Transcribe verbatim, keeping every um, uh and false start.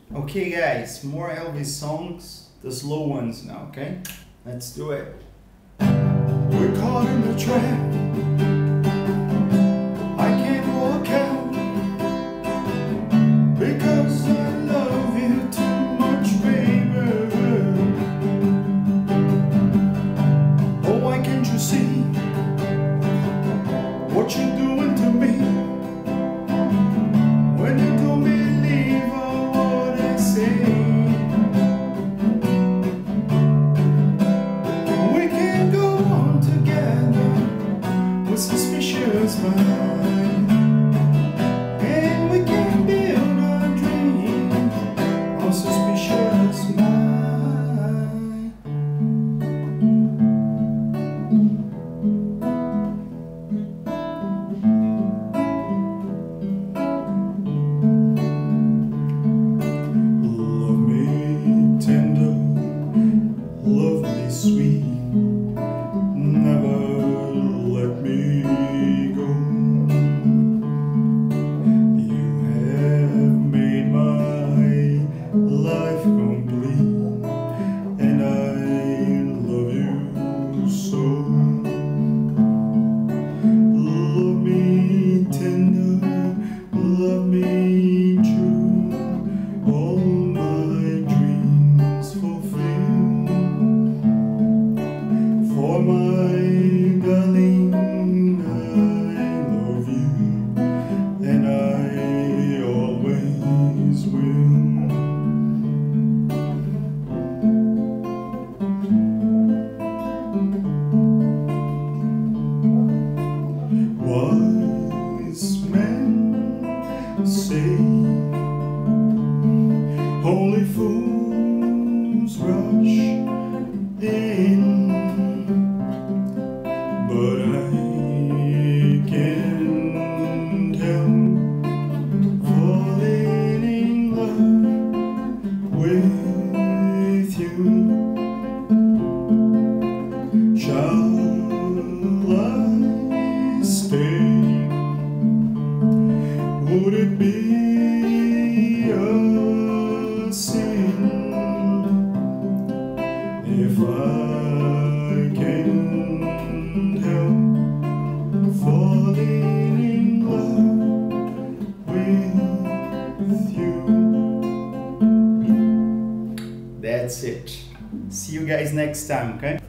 Okay guys, more Elvis songs, the slow ones now, okay? Let's do it. We're caught in a trap. I can't walk out because I love you too much, baby. Oh, why can't you see what you're doing to me? When you don't believe what I say, we can go on together with suspicious mind, and we can build our dream on suspicious mind. Love me sweet, never let me go. You have made my life complete, and I love you so. Love me tender, love me true, all my dreams fulfill. For my darling, I love you, and I always will. Wise men say only fools rush in, but I can't help falling in love with you. Shall I stay? Would it be a sin if I can't help falling in love with you? That's it. See you guys next time, okay?